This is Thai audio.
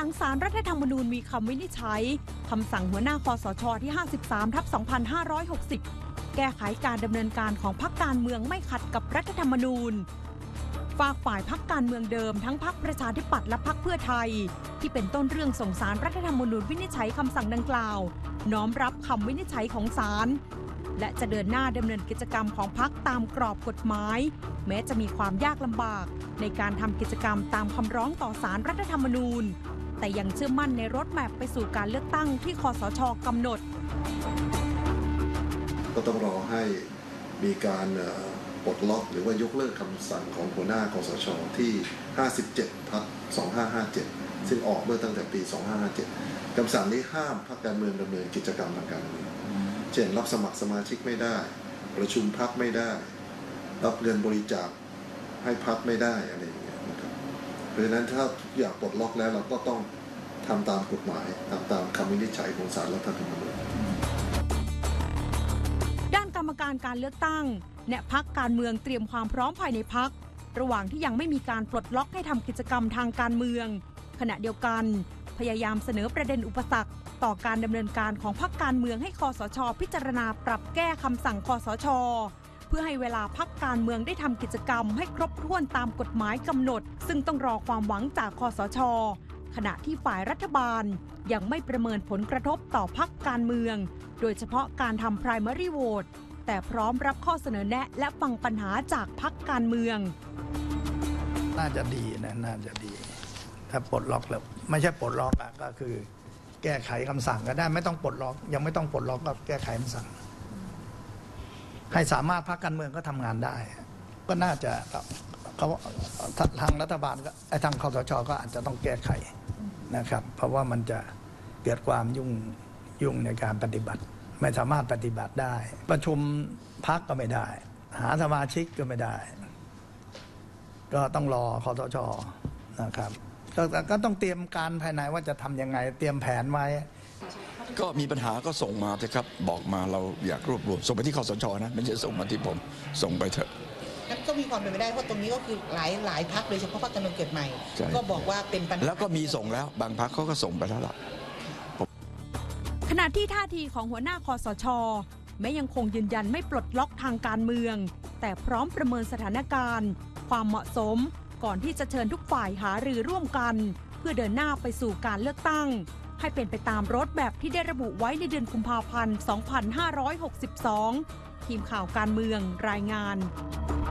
ลังศาลรัฐธรรมนูญมีคำวินิจฉัยคำสั่งหัวหน้าคสชที่ 53/2560 แก้ไขการดำเนินการของพรรคการเมืองไม่ขัดกับรัฐธรรมนูญฝากฝ่ายพรรคการเมืองเดิมทั้งพรรคประชาธิปัตย์และพรรคเพื่อไทยที่เป็นต้นเรื่องส่งศาลรัฐธรรมนูญวินิจฉัยคำสั่งดังกล่าวน้อมรับคำวินิจฉัยของศาลและจะเดินหน้าดำเนินกิจกรรมของพรรคตามกรอบกฎหมายแม้จะมีความยากลำบากในการทำกิจกรรมตามคำร้องต่อศาลรัฐธรรมนูญแต่ยังเชื่อมั่นในรถแมพไปสู่การเลือกตั้งที่คสช.กำหนดก็ต้องรอให้มีการปลดล็อกหรือว่ายกเลิกคำสั่งของหัวหน้าคสช.ที่ 57/2557 ซึ่งออกเมื่อตั้งแต่ปี 2557 คำสั่งนี้ห้ามพรรคการเมืองดำเนินกิจกรรมทางการเมืองเช่นรับสมัครสมาชิกไม่ได้ประชุมพรรคไม่ได้รับเงินบริจาคให้พรรคไม่ได้อะไรอย่างเงี้ยนะครับเพราะฉะนั้นถ้าทุกอย่างปลดล็อกแล้วเราก็ต้องทำตามกฎหมายทำตามคำวินิจฉัยของศาลรัฐธรรมนูญด้านกรรมการการเลือกตั้งแนะพรรคการเมืองเตรียมความพร้อมภายในพรรคระหว่างที่ยังไม่มีการปลดล็อกให้ทำกิจกรรมทางการเมืองขณะเดียวกันพยายามเสนอประเด็นอุปสรรคต่อการดำเนินการของพรรคการเมืองให้คสช.พิจารณาปรับแก้คำสั่งคสช.เพื่อให้เวลาพรรคการเมืองได้ทำกิจกรรมให้ครบถ้วนตามกฎหมายกำหนดซึ่งต้องรอความหวังจากคสช.ขณะที่ฝ่ายรัฐบาลยังไม่ประเมินผลกระทบต่อพรรคการเมืองโดยเฉพาะการทำ primary vote แต่พร้อมรับข้อเสนอแนะและฟังปัญหาจากพรรคการเมืองน่าจะดีนะน่าจะดีถ้าปลดล็อกแล้วไม่ใช่ปลดล็อกก็คือแก้ไขคำสั่งก็ได้ไม่ต้องปลดล็อกยังไม่ต้องปลดล็อกก็แก้ไขคำสั่งให้สามารถพรรคการเมืองก็ทำงานได้ก็น่าจะเขาทางรัฐบาลก็ทางคสช.ก็อาจจะต้องแก้ไขนะครับเพราะว่ามันจะเกิดความยุ่งในการปฏิบัติไม่สามารถปฏิบัติได้ประชุมพรรคก็ไม่ได้หาสมาชิกก็ไม่ได้ก็ต้องรอคสช.นะครับก็ต้องเตรียมการภายในว่าจะทำยังไงเตรียมแผนไว้ก็มีปัญหาก็ส่งมาเถอะครับบอกมาเราอยากรวบรวมส่งไปที่คสช.นะไม่ใช่ส่งมาที่ผมส่งไปเถอะงั้นก็มีความเป็นไปได้เพราะตรงนี้ก็คือหลายพรรคโดยเฉพาะพรรคการเมืองเกิดใหม่ก็บอกว่าเป็นปัญหาแล้วก็มีส่งแล้วบางพรรคเขาก็ส่งไปแล้วล่ะขณะที่ท่าทีของหัวหน้าคสช.แม้ยังคงยืนยันไม่ปลดล็อกทางการเมืองแต่พร้อมประเมินสถานการณ์ความเหมาะสมก่อนที่จะเชิญทุกฝ่ายหารือร่วมกันเพื่อเดินหน้าไปสู่การเลือกตั้งให้เป็นไปตามรถแบบที่ได้ระบุไว้ในเดือนกุมภาพันธ์ 2562 ทีมข่าวการเมืองรายงาน